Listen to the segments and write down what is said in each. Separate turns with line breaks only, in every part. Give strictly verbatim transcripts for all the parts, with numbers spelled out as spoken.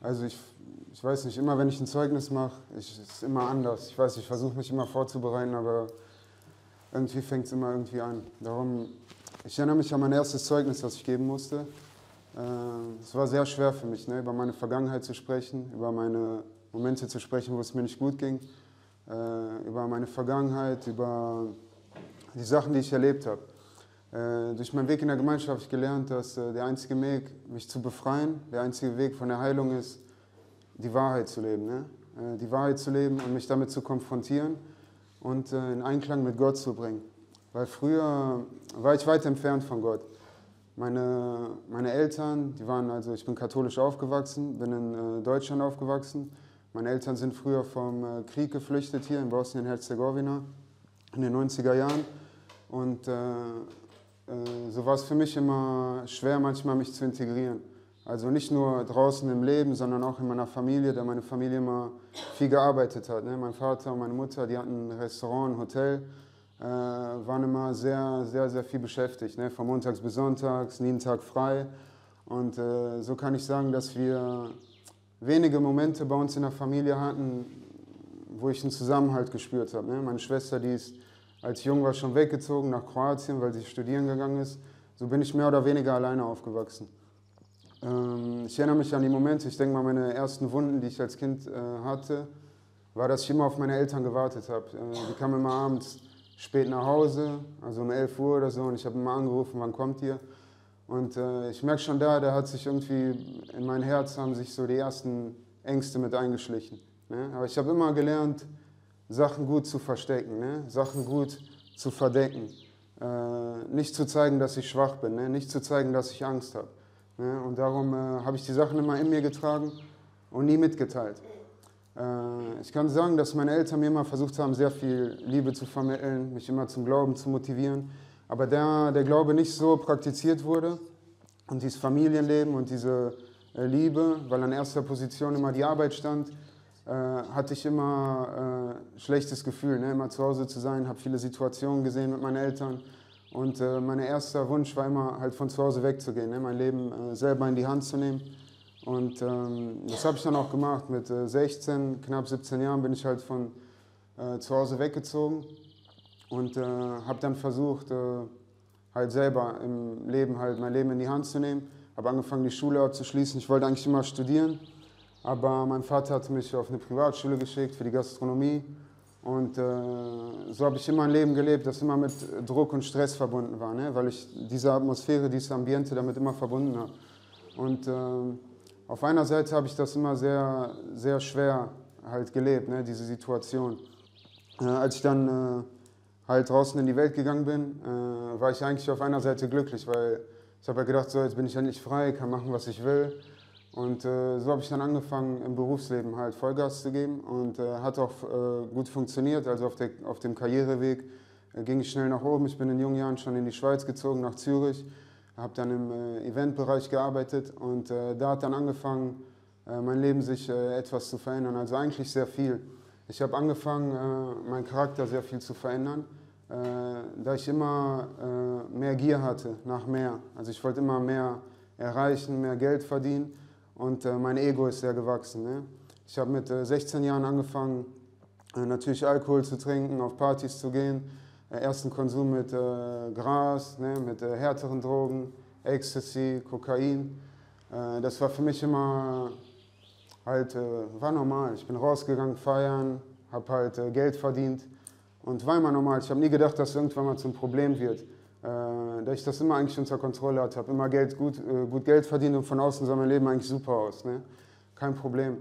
Also ich, ich weiß nicht, immer wenn ich ein Zeugnis mache, ich, es ist immer anders. Ich weiß, ich versuche mich immer vorzubereiten, aber irgendwie fängt es immer irgendwie an. Darum, ich erinnere mich an mein erstes Zeugnis, das ich geben musste. Äh, Es war sehr schwer für mich, ne, über meine Vergangenheit zu sprechen, über meine Momente zu sprechen, wo es mir nicht gut ging, äh, über meine Vergangenheit, über die Sachen, die ich erlebt habe. Äh, durch meinen Weg in der Gemeinschaft habe ich gelernt, dass äh, der einzige Weg, mich zu befreien, der einzige Weg von der Heilung ist, die Wahrheit zu leben. Ne? Äh, die Wahrheit zu leben und mich damit zu konfrontieren und äh, in Einklang mit Gott zu bringen. Weil früher war ich weit entfernt von Gott. Meine, meine Eltern, die waren also, ich bin katholisch aufgewachsen, bin in äh, Deutschland aufgewachsen. Meine Eltern sind früher vom äh, Krieg geflüchtet hier in Bosnien-Herzegowina in den neunziger Jahren. Und äh, äh, so war es für mich immer schwer, manchmal mich zu integrieren. Also nicht nur draußen im Leben, sondern auch in meiner Familie, da meine Familie immer viel gearbeitet hat. Ne? Mein Vater und meine Mutter, die hatten ein Restaurant, ein Hotel, äh, waren immer sehr, sehr, sehr viel beschäftigt. Ne? Von montags bis sonntags, nie einen Tag frei. Und äh, so kann ich sagen, dass wir wenige Momente bei uns in der Familie hatten, wo ich einen Zusammenhalt gespürt habe. Ne? Meine Schwester, die ist als jung war schon weggezogen nach Kroatien, weil sie studieren gegangen ist. So bin ich mehr oder weniger alleine aufgewachsen. Ähm, ich erinnere mich an die Momente, ich denke mal, meine ersten Wunden, die ich als Kind äh, hatte, war, dass ich immer auf meine Eltern gewartet habe. Äh, die kamen immer abends spät nach Hause, also um elf Uhr oder so, und ich habe immer angerufen, wann kommt ihr? Und äh, ich merke schon da, da hat sich irgendwie, in mein Herz haben sich so die ersten Ängste mit eingeschlichen. Ne? Aber ich habe immer gelernt, Sachen gut zu verstecken, ne? Sachen gut zu verdecken. Äh, nicht zu zeigen, dass ich schwach bin, ne? Nicht zu zeigen, dass ich Angst habe. Ne? Und darum äh, habe ich die Sachen immer in mir getragen und nie mitgeteilt. Äh, ich kann sagen, dass meine Eltern mir immer versucht haben, sehr viel Liebe zu vermitteln, mich immer zum Glauben zu motivieren. Aber da der Glaube nicht so praktiziert wurde und dieses Familienleben und diese äh, Liebe, weil an erster Position immer die Arbeit stand, äh, hatte ich immer äh, schlechtes Gefühl, ne? Immer zu Hause zu sein, habe viele Situationen gesehen mit meinen Eltern und äh, mein erster Wunsch war immer halt von zu Hause wegzugehen, ne? Mein Leben äh, selber in die Hand zu nehmen und ähm, das habe ich dann auch gemacht. Mit äh, sechzehn, knapp siebzehn Jahren bin ich halt von äh, zu Hause weggezogen und äh, habe dann versucht, äh, halt selber im Leben halt mein Leben in die Hand zu nehmen, habe angefangen die Schule abzuschließen, ich wollte eigentlich immer studieren. Aber mein Vater hat mich auf eine Privatschule geschickt für die Gastronomie und äh, so habe ich immer ein Leben gelebt, das immer mit Druck und Stress verbunden war, ne? Weil ich diese Atmosphäre, dieses Ambiente damit immer verbunden habe. Und äh, auf einer Seite habe ich das immer sehr, sehr schwer halt gelebt, ne? Diese Situation. Äh, als ich dann äh, halt draußen in die Welt gegangen bin, äh, war ich eigentlich auf einer Seite glücklich, weil ich habe ja gedacht, so jetzt bin ich endlich frei, kann machen, was ich will. Und äh, so habe ich dann angefangen, im Berufsleben halt Vollgas zu geben und äh, hat auch äh, gut funktioniert. Also auf, der, auf dem Karriereweg äh, ging ich schnell nach oben. Ich bin in jungen Jahren schon in die Schweiz gezogen, nach Zürich, habe dann im äh, Eventbereich gearbeitet und äh, da hat dann angefangen, äh, mein Leben sich äh, etwas zu verändern. Also eigentlich sehr viel. Ich habe angefangen, äh, meinen Charakter sehr viel zu verändern, äh, da ich immer äh, mehr Gier hatte nach mehr. Also ich wollte immer mehr erreichen, mehr Geld verdienen. Und äh, mein Ego ist sehr gewachsen. Ne? Ich habe mit äh, sechzehn Jahren angefangen, äh, natürlich Alkohol zu trinken, auf Partys zu gehen. Äh, ersten Konsum mit äh, Gras, ne? Mit äh, härteren Drogen, Ecstasy, Kokain. Äh, das war für mich immer halt, äh, war normal. Ich bin rausgegangen, feiern, habe halt äh, Geld verdient und war immer normal. Ich habe nie gedacht, dass irgendwann mal zum Problem wird. Äh, da ich das immer eigentlich unter Kontrolle hatte, habe immer Geld, gut, äh, gut Geld verdient und von außen sah mein Leben eigentlich super aus, ne? Kein Problem.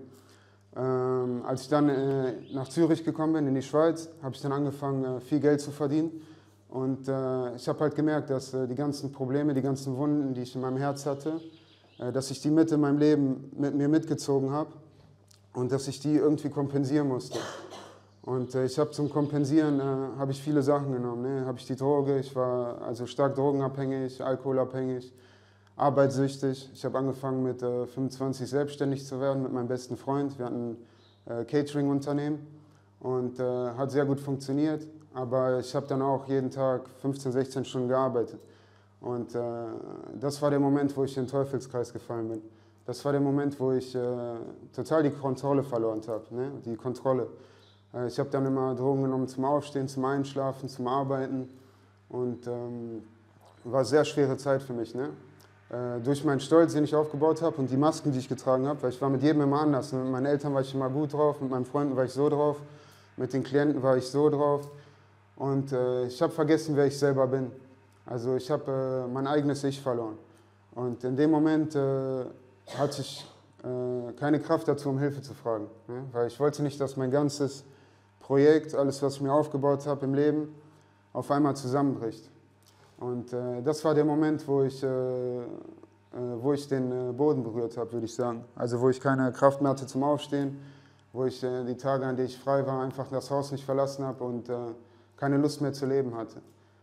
Ähm, als ich dann äh, nach Zürich gekommen bin, in die Schweiz, habe ich dann angefangen, äh, viel Geld zu verdienen und äh, ich habe halt gemerkt, dass äh, die ganzen Probleme, die ganzen Wunden, die ich in meinem Herz hatte, äh, dass ich die mit in meinem Leben mit mir mitgezogen habe und dass ich die irgendwie kompensieren musste. Und äh, ich habe zum Kompensieren äh, habe ich viele Sachen genommen. Ne? Habe ich die Droge, ich war also stark drogenabhängig, alkoholabhängig, arbeitssüchtig. Ich habe angefangen mit äh, fünfundzwanzig selbstständig zu werden mit meinem besten Freund. Wir hatten ein äh, Catering-Unternehmen und äh, hat sehr gut funktioniert. Aber ich habe dann auch jeden Tag fünfzehn, sechzehn Stunden gearbeitet. Und äh, das war der Moment, wo ich in den Teufelskreis gefallen bin. Das war der Moment, wo ich äh, total die Kontrolle verloren habe, ne? Die Kontrolle. Äh, ich habe dann immer Drogen genommen zum Aufstehen, zum Einschlafen, zum Arbeiten und ähm, war eine sehr schwere Zeit für mich, ne? Äh, durch meinen Stolz, den ich aufgebaut habe und die Masken, die ich getragen habe, weil ich war mit jedem immer anders. Mit meinen Eltern war ich immer gut drauf, mit meinen Freunden war ich so drauf, mit den Klienten war ich so drauf und äh, ich habe vergessen, wer ich selber bin. Also ich habe äh, mein eigenes Ich verloren und in dem Moment äh, hatte ich äh, keine Kraft dazu, um Hilfe zu fragen, ne? Weil ich wollte nicht, dass mein ganzes Projekt, alles, was ich mir aufgebaut habe im Leben, auf einmal zusammenbricht. Und äh, das war der Moment, wo ich, äh, äh, wo ich den äh, Boden berührt habe, würde ich sagen. Also wo ich keine Kraft mehr hatte zum Aufstehen, wo ich äh, die Tage, an denen ich frei war, einfach das Haus nicht verlassen habe und äh, keine Lust mehr zu leben hatte.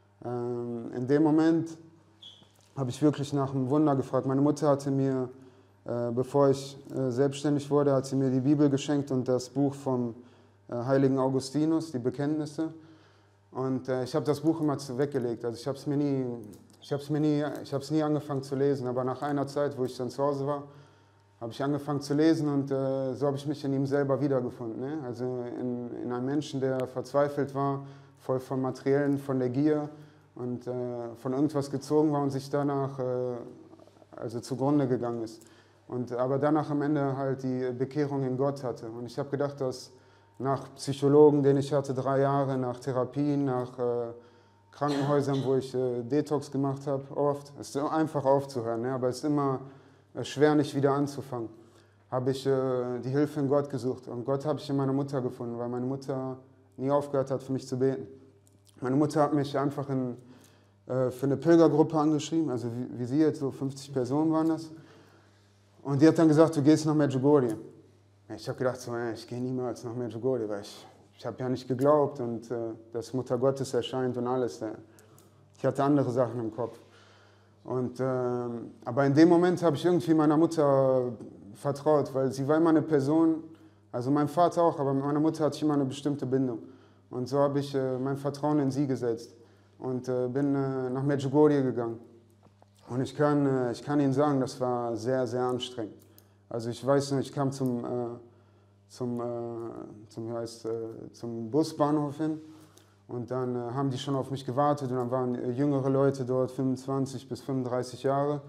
Ähm, in dem Moment habe ich wirklich nach einem Wunder gefragt. Meine Mutter hatte mir, äh, bevor ich äh, selbstständig wurde, hat sie mir die Bibel geschenkt und das Buch vom äh, heiligen Augustinus, die Bekenntnisse. Und äh, ich habe das Buch immer zu, weggelegt. Also ich habe es mir nie, ich habe es mir nie, ich habe es nie angefangen zu lesen. Aber nach einer Zeit, wo ich dann zu Hause war, habe ich angefangen zu lesen und äh, so habe ich mich in ihm selber wiedergefunden. Ne? Also in, in einem Menschen, der verzweifelt war, voll von Materiellen, von der Gier und äh, von irgendwas gezogen war und sich danach äh, also zugrunde gegangen ist. Und aber danach am Ende halt die Bekehrung in Gott hatte. Und ich habe gedacht, dass nach Psychologen, den ich hatte, drei Jahre, nach Therapien, nach äh, Krankenhäusern, wo ich äh, Detox gemacht habe, oft. Es ist einfach aufzuhören, ne? Aber es ist immer äh, schwer, nicht wieder anzufangen. Habe ich äh, die Hilfe in Gott gesucht. Und Gott habe ich in meiner Mutter gefunden, weil meine Mutter nie aufgehört hat, für mich zu beten. Meine Mutter hat mich einfach in, äh, für eine Pilgergruppe angeschrieben, also wie, wie Sie jetzt, so fünfzig Personen waren das. Und die hat dann gesagt, du gehst nach Medjugorje. Ich habe gedacht, so, ey, ich gehe niemals nach Medjugorje, weil ich, ich habe ja nicht geglaubt und äh, dass Mutter Gottes erscheint und alles. Äh. Ich hatte andere Sachen im Kopf. Und, äh, aber in dem Moment habe ich irgendwie meiner Mutter vertraut, weil sie war immer eine Person, also mein Vater auch, aber mit meiner Mutter hatte ich immer eine bestimmte Bindung. Und so habe ich äh, mein Vertrauen in sie gesetzt und äh, bin äh, nach Medjugorje gegangen. Und ich kann, äh, ich kann Ihnen sagen, das war sehr, sehr anstrengend. Also ich weiß noch, ich kam zum, äh, zum, äh, zum, wie heißt, äh, zum Busbahnhof hin und dann äh, haben die schon auf mich gewartet und dann waren äh, jüngere Leute dort, fünfundzwanzig bis fünfunddreißig Jahre.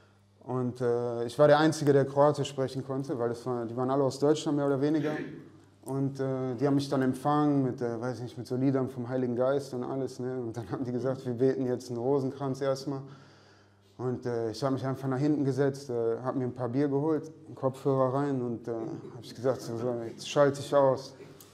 Und äh, ich war der Einzige, der Kroatisch sprechen konnte, weil das war, die waren alle aus Deutschland mehr oder weniger. Und äh, die haben mich dann empfangen mit, äh, weiß nicht, mit so Liedern vom Heiligen Geist und alles. Ne? Und dann haben die gesagt, wir beten jetzt einen Rosenkranz erstmal. Und äh, ich habe mich einfach nach hinten gesetzt, äh, habe mir ein paar Bier geholt, einen Kopfhörer rein und äh, habe ich gesagt, so, so, jetzt schalte ich aus.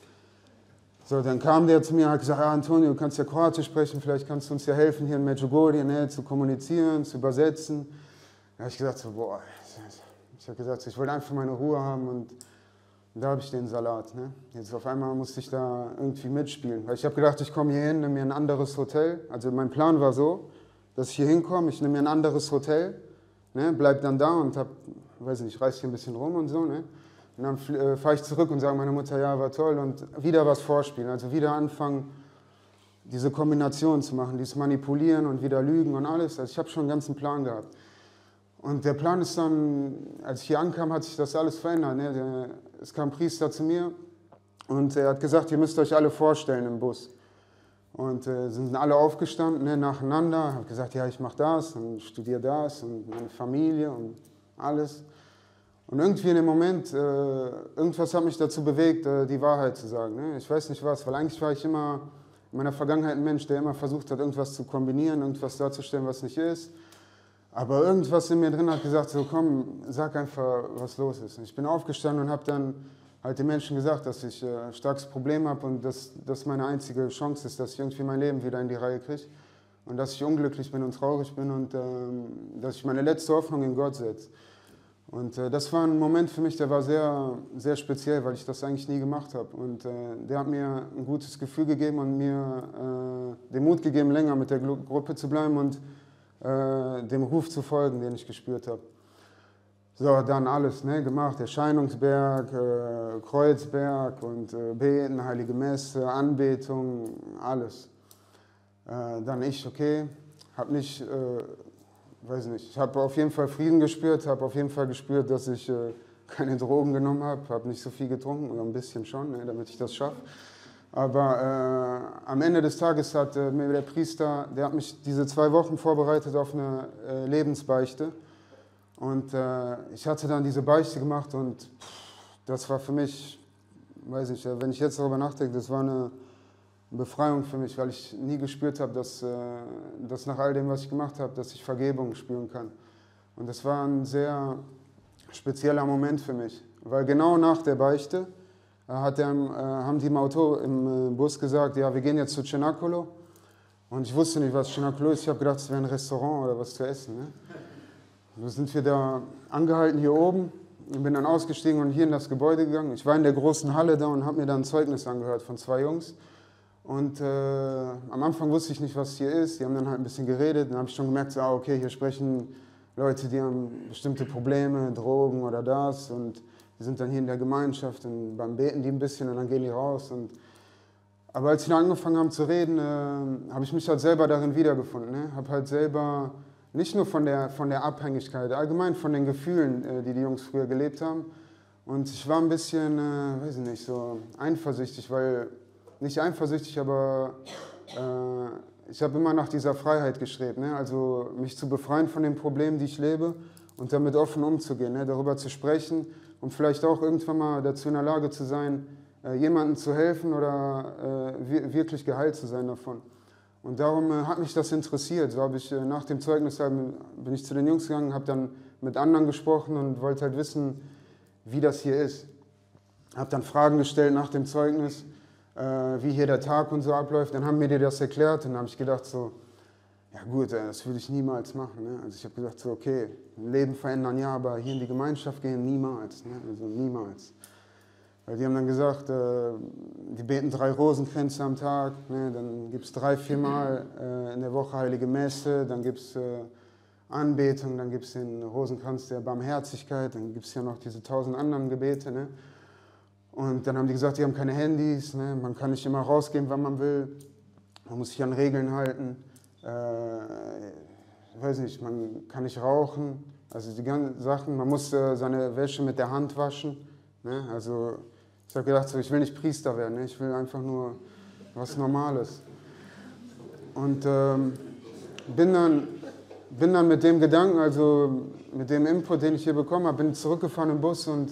So, dann kam der zu mir und hat gesagt, ja, Antonio, du kannst ja Kroatisch sprechen, vielleicht kannst du uns ja helfen, hier in Medjugorje, ne, zu kommunizieren, zu übersetzen. Da habe ich gesagt, so, boah, ich habe gesagt, ich wollte einfach meine Ruhe haben und da habe ich den Salat. Ne? Jetzt auf einmal musste ich da irgendwie mitspielen, weil ich habe gedacht, ich komme hier hin, nehme mir ein anderes Hotel. Also mein Plan war so, dass ich hier hinkomme, ich nehme mir ein anderes Hotel, ne, bleib dann da und hab, weiß nicht, reiß hier ein bisschen rum und so. Ne? Und dann äh, fahre ich zurück und sage meiner Mutter, ja, war toll und wieder was vorspielen. Also wieder anfangen, diese Kombination zu machen, dieses Manipulieren und wieder Lügen und alles. Also ich habe schon einen ganzen Plan gehabt. Und der Plan ist dann, als ich hier ankam, hat sich das alles verändert. Ne? Der, es kam ein Priester zu mir und er hat gesagt, ihr müsst euch alle vorstellen im Bus. Und äh, sind alle aufgestanden, ne, nacheinander, habe gesagt, ja, ich mache das und studiere das und meine Familie und alles. Und irgendwie in dem Moment, äh, irgendwas hat mich dazu bewegt, äh, die Wahrheit zu sagen. Ne? Ich weiß nicht was, weil eigentlich war ich immer in meiner Vergangenheit ein Mensch, der immer versucht hat, irgendwas zu kombinieren, irgendwas darzustellen, was nicht ist. Aber irgendwas in mir drin hat gesagt, so komm, sag einfach, was los ist. Und ich bin aufgestanden und habe dann halt den Menschen gesagt, dass ich ein äh, starkes Problem habe und dass das meine einzige Chance ist, dass ich irgendwie mein Leben wieder in die Reihe kriege und dass ich unglücklich bin und traurig bin und ähm, dass ich meine letzte Hoffnung in Gott setze. Und äh, das war ein Moment für mich, der war sehr, sehr speziell, weil ich das eigentlich nie gemacht habe. Und äh, der hat mir ein gutes Gefühl gegeben und mir äh, den Mut gegeben, länger mit der Gru- Gruppe zu bleiben und äh, dem Ruf zu folgen, den ich gespürt habe. So, dann alles ne, gemacht, Erscheinungsberg, äh, Kreuzberg und äh, Beten, Heilige Messe, Anbetung, alles. Äh, dann ich, okay, habe nicht, äh, weiß nicht, ich habe auf jeden Fall Frieden gespürt, habe auf jeden Fall gespürt, dass ich äh, keine Drogen genommen habe, habe nicht so viel getrunken, oder ein bisschen schon, ne, damit ich das schaffe. Aber äh, am Ende des Tages hat äh, mir der Priester, der hat mich diese zwei Wochen vorbereitet auf eine äh, Lebensbeichte. Und äh, ich hatte dann diese Beichte gemacht und pff, das war für mich, weiß ich, wenn ich jetzt darüber nachdenke, das war eine Befreiung für mich, weil ich nie gespürt habe, dass, äh, dass nach all dem, was ich gemacht habe, dass ich Vergebung spüren kann. Und das war ein sehr spezieller Moment für mich, weil genau nach der Beichte äh, hat der, äh, haben die im Auto, im äh, Bus gesagt, ja, wir gehen jetzt zu Cenacolo. Und ich wusste nicht, was Cenacolo ist. Ich habe gedacht, es wäre ein Restaurant oder was zu essen. Ne? So sind wir da angehalten hier oben. Ich bin dann ausgestiegen und hier in das Gebäude gegangen. Ich war in der großen Halle da und habe mir dann ein Zeugnis angehört von zwei Jungs. Und äh, am Anfang wusste ich nicht, was hier ist. Die haben dann halt ein bisschen geredet. Dann habe ich schon gemerkt, so, ah, okay, hier sprechen Leute, die haben bestimmte Probleme, Drogen oder das. Und die sind dann hier in der Gemeinschaft und beim Beten die ein bisschen und dann gehen die raus. Und aber als sie dann angefangen haben zu reden, äh, habe ich mich halt selber darin wiedergefunden. Ne? Habe halt selber nicht nur von der, von der Abhängigkeit, allgemein von den Gefühlen, äh, die die Jungs früher gelebt haben. Und ich war ein bisschen, äh, weiß ich nicht, so eifersüchtig, weil nicht eifersüchtig, aber äh, ich habe immer nach dieser Freiheit gestrebt, ne? Also mich zu befreien von den Problemen, die ich lebe und damit offen umzugehen, ne? Darüber zu sprechen und vielleicht auch irgendwann mal dazu in der Lage zu sein, äh, jemandem zu helfen oder äh, wirklich geheilt zu sein davon. Und darum äh, hat mich das interessiert. So habe ich äh, nach dem Zeugnis bin ich zu den Jungs gegangen, habe dann mit anderen gesprochen und wollte halt wissen, wie das hier ist. Habe dann Fragen gestellt nach dem Zeugnis, wie hier der Tag und so abläuft, dann haben mir die das erklärt und dann habe ich gedacht so, ja gut, das würde ich niemals machen. Ne? Also ich habe gesagt so, okay, Leben verändern ja, aber hier in die Gemeinschaft gehen niemals, ne? Also niemals. Weil die haben dann gesagt, äh, die beten drei Rosenkränze am Tag, ne? Dann gibt es drei, vier Mal äh, in der Woche Heilige Messe, dann gibt es äh, Anbetung, dann gibt es den Rosenkranz der Barmherzigkeit, dann gibt es ja noch diese tausend anderen Gebete, ne? Und dann haben die gesagt, die haben keine Handys, ne? Man kann nicht immer rausgehen, wann man will, man muss sich an Regeln halten, äh, ich weiß nicht, man kann nicht rauchen, also die ganzen Sachen, man muss äh, seine Wäsche mit der Hand waschen, ne? Also ich habe gedacht, so, ich will nicht Priester werden, ne? Ich will einfach nur was Normales. Und ähm, bin, dann, bin dann mit dem Gedanken, also mit dem Input, den ich hier bekommen habe, bin zurückgefahren im Bus und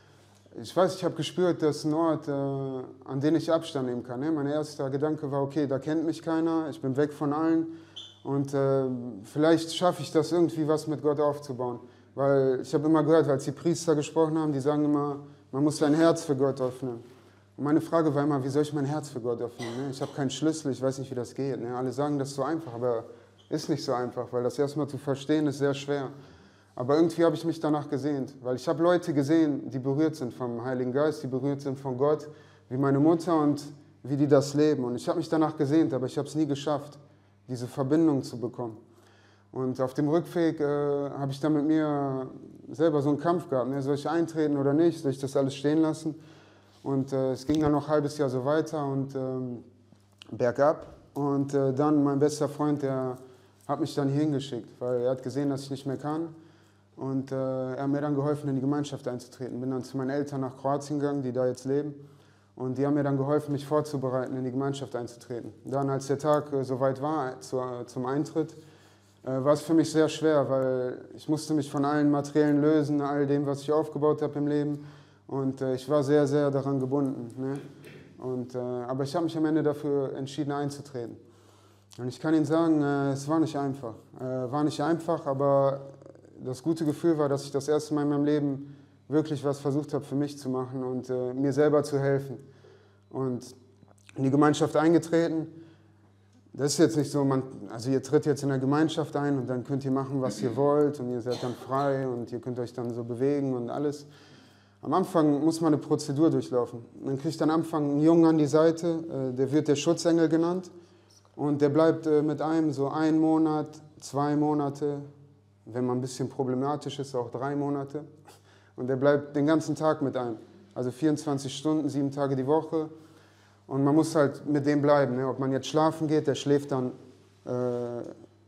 ich weiß, ich habe gespürt, dass ein Ort, äh, an den ich Abstand nehmen kann. Ne? Mein erster Gedanke war, okay, da kennt mich keiner, ich bin weg von allen und äh, vielleicht schaffe ich das irgendwie, was mit Gott aufzubauen. Weil ich habe immer gehört, als die Priester gesprochen haben, die sagen immer, man muss sein Herz für Gott öffnen. Und meine Frage war immer, wie soll ich mein Herz für Gott öffnen? Ne? Ich habe keinen Schlüssel, ich weiß nicht, wie das geht. Ne? Alle sagen, das ist so einfach, aber ist nicht so einfach, weil das erstmal zu verstehen ist sehr schwer. Aber irgendwie habe ich mich danach gesehnt, weil ich habe Leute gesehen, die berührt sind vom Heiligen Geist, die berührt sind von Gott, wie meine Mutter und wie die das leben. Und ich habe mich danach gesehnt, aber ich habe es nie geschafft, diese Verbindung zu bekommen. Und auf dem Rückweg äh, habe ich dann mit mir selber so einen Kampf gehabt. Ne? Soll ich eintreten oder nicht? Soll ich das alles stehen lassen? Und äh, es ging dann noch ein halbes Jahr so weiter und ähm, bergab. Und äh, dann mein bester Freund, der hat mich dann hier hingeschickt, weil er hat gesehen, dass ich nicht mehr kann. Und äh, er hat mir dann geholfen, in die Gemeinschaft einzutreten. Bin dann zu meinen Eltern nach Kroatien gegangen, die da jetzt leben. Und die haben mir dann geholfen, mich vorzubereiten, in die Gemeinschaft einzutreten. Dann, als der Tag äh, soweit war, zu, äh, zum Eintritt, äh, war es für mich sehr schwer, weil ich musste mich von allen Materiellen lösen, all dem, was ich aufgebaut habe im Leben. Und äh, ich war sehr, sehr daran gebunden. Ne? Und, äh, aber ich habe mich am Ende dafür entschieden, einzutreten. Und ich kann Ihnen sagen, äh, es war nicht einfach. Äh, war nicht einfach, aber das gute Gefühl war, dass ich das erste Mal in meinem Leben wirklich was versucht habe für mich zu machen und äh, mir selber zu helfen. Und in die Gemeinschaft eingetreten, das ist jetzt nicht so, man, also ihr tritt jetzt in der Gemeinschaft ein und dann könnt ihr machen, was ihr wollt und ihr seid dann frei und ihr könnt euch dann so bewegen und alles. Am Anfang muss man eine Prozedur durchlaufen. Man kriegt dann am Anfang einen Jungen an die Seite, äh, der wird der Schutzengel genannt und der bleibt äh, mit einem so einen Monat, zwei Monate, wenn man ein bisschen problematisch ist, auch drei Monate. Und der bleibt den ganzen Tag mit einem. Also vierundzwanzig Stunden, sieben Tage die Woche. Und man muss halt mit dem bleiben. Ne? Ob man jetzt schlafen geht, der schläft dann äh,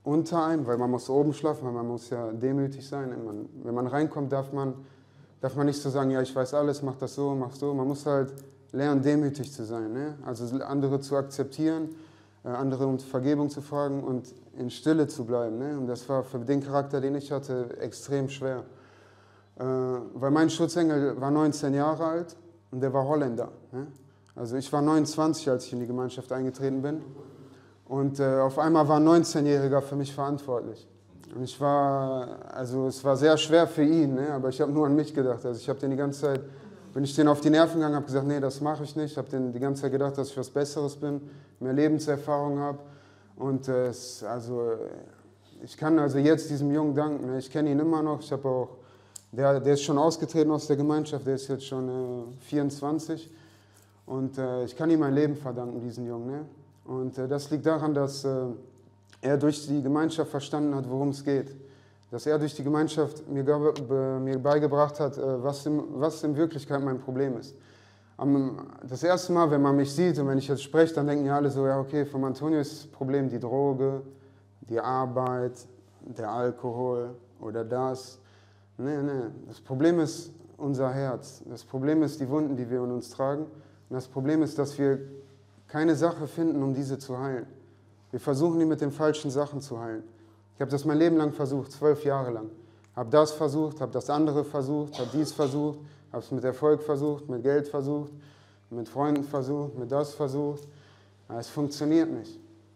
unter einem, weil man muss oben schlafen, weil man muss ja demütig sein. Man, wenn man reinkommt, darf man, darf man nicht so sagen, ja, ich weiß alles, mach das so, mach so. Man muss halt lernen, demütig zu sein, ne? Also andere zu akzeptieren, äh, andere um Vergebung zu fragen und in Stille zu bleiben, ne? Und das war für den Charakter, den ich hatte, extrem schwer. Äh, weil mein Schutzengel war neunzehn Jahre alt und der war Holländer, ne? Also ich war neunundzwanzig, als ich in die Gemeinschaft eingetreten bin. Und äh, auf einmal war ein neunzehnjähriger für mich verantwortlich. Und ich war, also es war sehr schwer für ihn, ne? Aber ich habe nur an mich gedacht. Also ich habe den die ganze Zeit, bin ich den auf die Nerven gegangen, habe gesagt, nee, das mache ich nicht. Ich habe den die ganze Zeit gedacht, dass ich was Besseres bin, mehr Lebenserfahrung habe. Und äh, es, also, ich kann also jetzt diesem Jungen danken. Ne? Ich kenne ihn immer noch. Ich habe auch, der, der ist schon ausgetreten aus der Gemeinschaft, der ist jetzt schon äh, vierundzwanzig. Und äh, ich kann ihm mein Leben verdanken, diesen Jungen. Ne? Und äh, das liegt daran, dass äh, er durch die Gemeinschaft verstanden hat, worum es geht. Dass er durch die Gemeinschaft mir, be, mir beigebracht hat, äh, was, in, was in Wirklichkeit mein Problem ist. Am, das erste Mal, wenn man mich sieht und wenn ich jetzt spreche, dann denken ja alle so, ja okay, vom Antonio ist das Problem die Droge, die Arbeit, der Alkohol oder das. Nee, nee, das Problem ist unser Herz. Das Problem ist die Wunden, die wir in uns tragen. Und das Problem ist, dass wir keine Sache finden, um diese zu heilen. Wir versuchen, die mit den falschen Sachen zu heilen. Ich habe das mein Leben lang versucht, zwölf Jahre lang. Habe das versucht, habe das andere versucht, habe dies versucht, habe es mit Erfolg versucht, mit Geld versucht, mit Freunden versucht, mit das versucht. Aber es funktioniert nicht.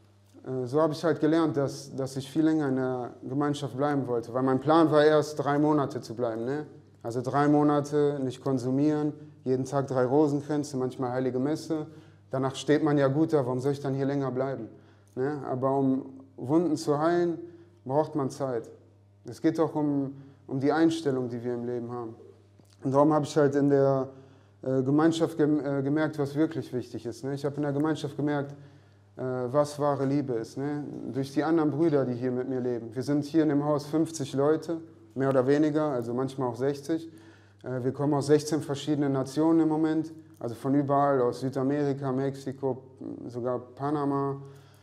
So habe ich halt gelernt, dass, dass ich viel länger in der Gemeinschaft bleiben wollte. Weil mein Plan war erst, drei Monate zu bleiben. Ne? Also drei Monate nicht konsumieren, jeden Tag drei Rosenkränze, manchmal heilige Messe. Danach steht man ja gut da, warum soll ich dann hier länger bleiben? Ne? Aber um Wunden zu heilen, braucht man Zeit. Es geht doch um, um die Einstellung, die wir im Leben haben. Und darum habe ich halt in der äh, Gemeinschaft gem äh, gemerkt, was wirklich wichtig ist. Ne? Ich habe in der Gemeinschaft gemerkt, äh, was wahre Liebe ist. Ne? Durch die anderen Brüder, die hier mit mir leben. Wir sind hier in dem Haus fünfzig Leute, mehr oder weniger, also manchmal auch sechzig. Äh, wir kommen aus sechzehn verschiedenen Nationen im Moment. Also von überall, aus Südamerika, Mexiko, sogar Panama,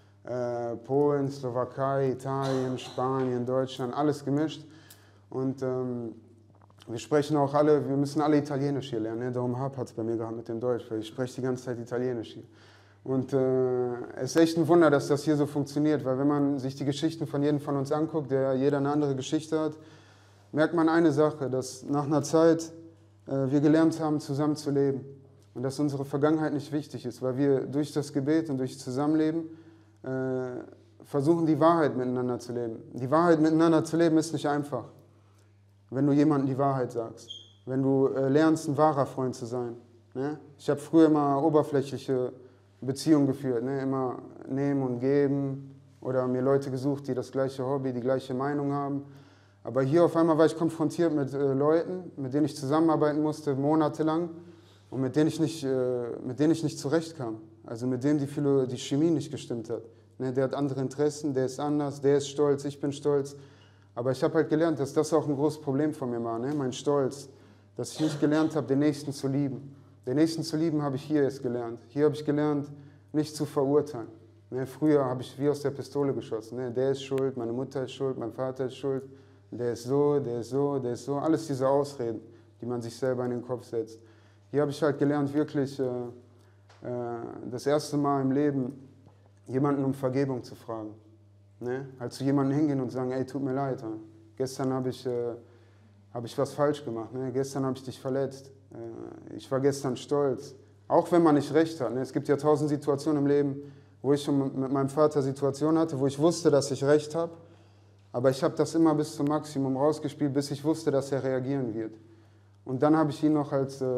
äh, Polen, Slowakei, Italien, Spanien, Deutschland, alles gemischt. Und ähm, wir sprechen auch alle, wir müssen alle Italienisch hier lernen. Ne? Darum hapert es bei mir gerade mit dem Deutsch, weil ich spreche die ganze Zeit Italienisch hier. Und äh, es ist echt ein Wunder, dass das hier so funktioniert, weil wenn man sich die Geschichten von jedem von uns anguckt, der jeder eine andere Geschichte hat, merkt man eine Sache, dass nach einer Zeit äh, wir gelernt haben, zusammen zu leben. Und dass unsere Vergangenheit nicht wichtig ist, weil wir durch das Gebet und durch Zusammenleben äh, versuchen, die Wahrheit miteinander zu leben. Die Wahrheit miteinander zu leben ist nicht einfach, wenn du jemandem die Wahrheit sagst. Wenn du äh, lernst, ein wahrer Freund zu sein. Ne? Ich habe früher immer oberflächliche Beziehungen geführt, ne? Immer nehmen und geben oder mir Leute gesucht, die das gleiche Hobby, die gleiche Meinung haben. Aber hier auf einmal war ich konfrontiert mit äh, Leuten, mit denen ich zusammenarbeiten musste, monatelang. Und mit denen ich nicht, äh, mit denen ich nicht zurechtkam. Also mit dem die, Philo die Chemie nicht gestimmt hat. Ne, der hat andere Interessen, der ist anders, der ist stolz, ich bin stolz. Aber ich habe halt gelernt, dass das auch ein großes Problem von mir war, ne? Mein Stolz. Dass ich nicht gelernt habe, den Nächsten zu lieben. Den Nächsten zu lieben habe ich hier erst gelernt. Hier habe ich gelernt, nicht zu verurteilen. Ne, früher habe ich wie aus der Pistole geschossen. Ne? Der ist schuld, meine Mutter ist schuld, mein Vater ist schuld. Der ist so, der ist so, der ist so. Alles diese Ausreden, die man sich selber in den Kopf setzt. Hier habe ich halt gelernt, wirklich äh, äh, das erste Mal im Leben jemanden um Vergebung zu fragen. Ne? Halt zu jemandem hingehen und sagen, ey, tut mir leid. Ja. Gestern habe ich, äh, hab ich was falsch gemacht. Ne? Gestern habe ich dich verletzt. Äh, ich war gestern stolz. Auch wenn man nicht recht hat. Ne? Es gibt ja tausend Situationen im Leben, wo ich schon mit meinem Vater Situationen hatte, wo ich wusste, dass ich recht habe. Aber ich habe das immer bis zum Maximum rausgespielt, bis ich wusste, dass er reagieren wird. Und dann habe ich ihn noch als... Äh,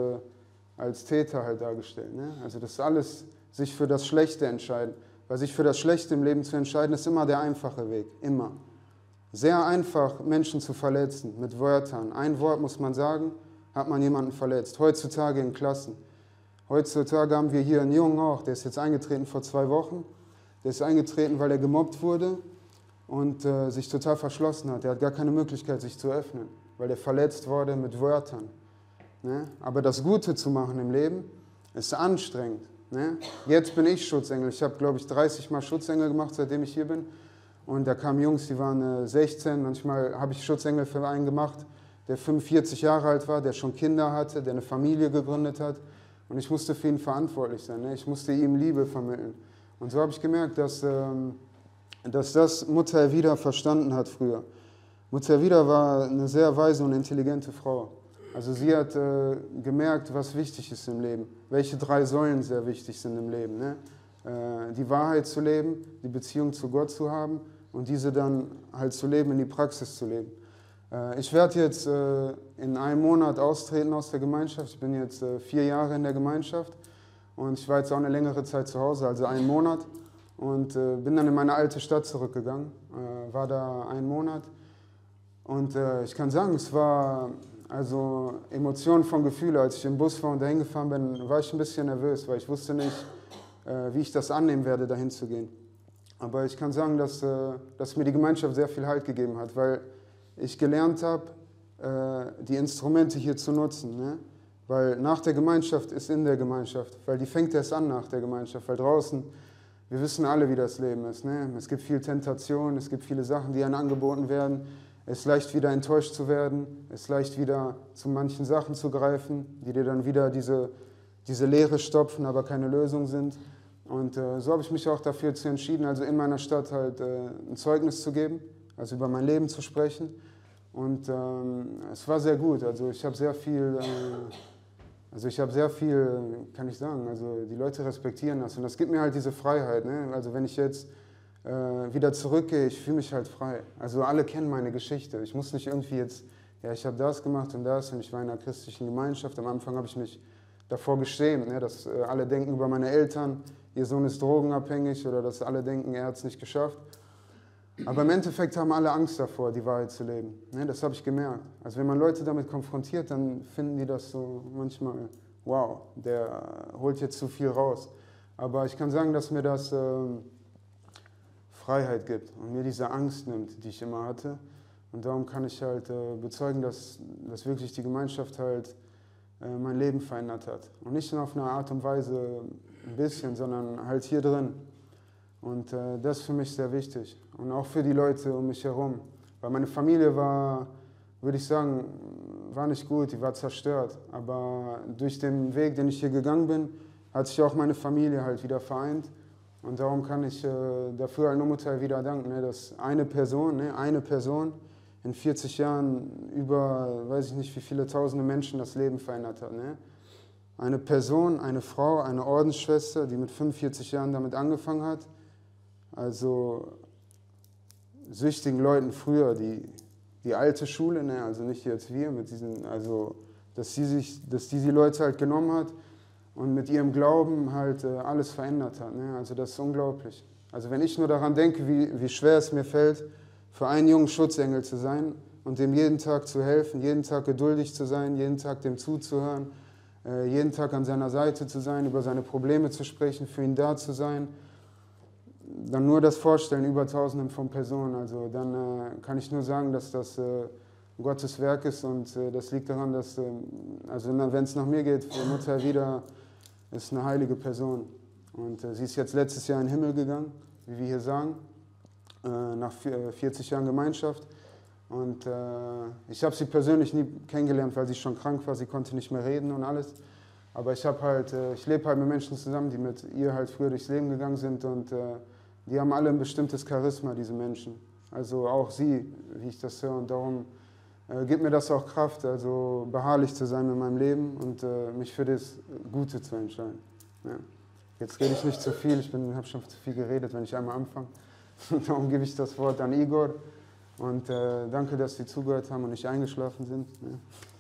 als Täter halt dargestellt. Ne? Also das alles, sich für das Schlechte entscheiden. Weil sich für das Schlechte im Leben zu entscheiden, ist immer der einfache Weg. Immer. Sehr einfach, Menschen zu verletzen mit Wörtern. Ein Wort muss man sagen, hat man jemanden verletzt. Heutzutage in Klassen. Heutzutage haben wir hier einen Jungen auch, der ist jetzt eingetreten vor zwei Wochen. Der ist eingetreten, weil er gemobbt wurde und äh, sich total verschlossen hat. Er hat gar keine Möglichkeit, sich zu öffnen, weil er verletzt wurde mit Wörtern. Ne? Aber das Gute zu machen im Leben ist anstrengend. Ne? Jetzt bin ich Schutzengel. Ich habe, glaube ich, dreißig Mal Schutzengel gemacht, seitdem ich hier bin. Und da kamen Jungs, die waren äh, sechzehn, manchmal habe ich Schutzengel für einen gemacht, der fünfundvierzig Jahre alt war, der schon Kinder hatte, der eine Familie gegründet hat. Und ich musste für ihn verantwortlich sein, ne? Ich musste ihm Liebe vermitteln. Und so habe ich gemerkt, dass, ähm, dass das Mutter Elvira verstanden hat früher. Mutter Elvira war eine sehr weise und intelligente Frau. Also sie hat äh, gemerkt, was wichtig ist im Leben, welche drei Säulen sehr wichtig sind im Leben. Ne? Äh, die Wahrheit zu leben, die Beziehung zu Gott zu haben und diese dann halt zu leben, in die Praxis zu leben. Äh, ich werde jetzt äh, in einem Monat austreten aus der Gemeinschaft. Ich bin jetzt äh, vier Jahre in der Gemeinschaft und ich war jetzt auch eine längere Zeit zu Hause, also einen Monat. Und äh, bin dann in meine alte Stadt zurückgegangen, äh, war da einen Monat. Und äh, ich kann sagen, es war also Emotionen von Gefühle. Als ich im Bus war und dahin gefahren bin, war ich ein bisschen nervös, weil ich wusste nicht, äh, wie ich das annehmen werde, dahin zu gehen. Aber ich kann sagen, dass, äh, dass mir die Gemeinschaft sehr viel Halt gegeben hat, weil ich gelernt habe, äh, die Instrumente hier zu nutzen. Ne? Weil nach der Gemeinschaft ist in der Gemeinschaft, weil die fängt erst an nach der Gemeinschaft, weil draußen, wir wissen alle, wie das Leben ist. Ne? Es gibt viel Tentation, es gibt viele Sachen, die einem angeboten werden. Es ist leicht, wieder enttäuscht zu werden. Es ist leicht, wieder zu manchen Sachen zu greifen, die dir dann wieder diese, diese Leere stopfen, aber keine Lösung sind. Und äh, so habe ich mich auch dafür zu entschieden, also in meiner Stadt halt äh, ein Zeugnis zu geben, also über mein Leben zu sprechen. Und ähm, es war sehr gut. Also ich habe sehr viel, äh, also ich habe sehr viel, kann ich sagen, also die Leute respektieren das. Und das gibt mir halt diese Freiheit. Ne? Also wenn ich jetzt wieder zurückgehe, ich fühle mich halt frei. Also alle kennen meine Geschichte. Ich muss nicht irgendwie jetzt, ja, ich habe das gemacht und das und ich war in einer christlichen Gemeinschaft. Am Anfang habe ich mich davor geschämt, ne, dass äh, alle denken über meine Eltern, ihr Sohn ist drogenabhängig oder dass alle denken, er hat es nicht geschafft. Aber im Endeffekt haben alle Angst davor, die Wahrheit zu leben. Ne, das habe ich gemerkt. Also wenn man Leute damit konfrontiert, dann finden die das so manchmal, wow, der holt jetzt zu viel raus. Aber ich kann sagen, dass mir das äh, Freiheit gibt und mir diese Angst nimmt, die ich immer hatte. Und darum kann ich halt äh, bezeugen, dass, dass wirklich die Gemeinschaft halt äh, mein Leben verändert hat. Und nicht nur auf eine Art und Weise ein bisschen, sondern halt hier drin. Und äh, das ist für mich sehr wichtig. Und auch für die Leute um mich herum. Weil meine Familie war, würde ich sagen, war nicht gut, die war zerstört. Aber durch den Weg, den ich hier gegangen bin, hat sich auch meine Familie halt wieder vereint. Und darum kann ich äh, dafür halt nur Mutter Elvira danken, ne, dass eine Person, ne, eine Person in vierzig Jahren über, weiß ich nicht, wie viele tausende Menschen das Leben verändert hat. Ne? Eine Person, eine Frau, eine Ordensschwester, die mit fünfundvierzig Jahren damit angefangen hat. Also süchtigen Leuten früher, die, die alte Schule, ne, also nicht jetzt wir, mit diesen, also dass die, sich, dass die, die Leute halt genommen hat und mit ihrem Glauben halt äh, alles verändert hat. Ne? Also das ist unglaublich. Also wenn ich nur daran denke, wie, wie schwer es mir fällt, für einen jungen Schutzengel zu sein und dem jeden Tag zu helfen, jeden Tag geduldig zu sein, jeden Tag dem zuzuhören, äh, jeden Tag an seiner Seite zu sein, über seine Probleme zu sprechen, für ihn da zu sein, dann nur das Vorstellen über Tausenden von Personen. Also dann äh, kann ich nur sagen, dass das äh, Gottes Werk ist und äh, das liegt daran, dass, äh, also wenn es nach mir geht, Mutter Elvira ist eine heilige Person. Und äh, sie ist jetzt letztes Jahr in den Himmel gegangen, wie wir hier sagen, äh, nach vierzig Jahren Gemeinschaft. Und äh, ich habe sie persönlich nie kennengelernt, weil sie schon krank war, sie konnte nicht mehr reden und alles. Aber ich habe halt, äh, ich lebe halt mit Menschen zusammen, die mit ihr halt früher durchs Leben gegangen sind und äh, die haben alle ein bestimmtes Charisma, diese Menschen. Also auch sie, wie ich das höre. Und darum äh, gibt mir das auch Kraft, also beharrlich zu sein in meinem Leben und äh, mich für das Gute zu entscheiden. Ja. Jetzt rede ich nicht zu viel, ich habe schon zu viel geredet, wenn ich einmal anfange. Darum gebe ich das Wort an Igor und äh, danke, dass Sie zugehört haben und nicht eingeschlafen sind. Ja.